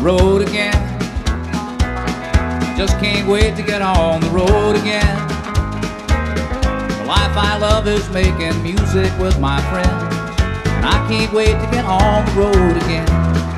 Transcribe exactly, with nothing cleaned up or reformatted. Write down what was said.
road again. Just can't wait to get on the road again. The life I love is making music with my friends, and I can't wait to get on the road again.